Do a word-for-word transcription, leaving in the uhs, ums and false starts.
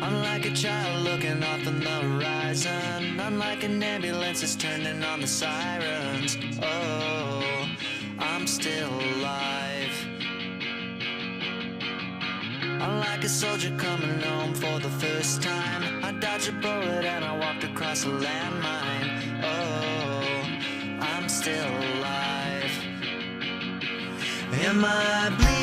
I'm like a child looking off on the horizon. I'm like an ambulance that's turning on the sirens. Oh, I'm still alive. I'm like a soldier coming home for the first time. I dodged a bullet and I walked across a landmine. Oh, I'm still alive. Am I bleeding?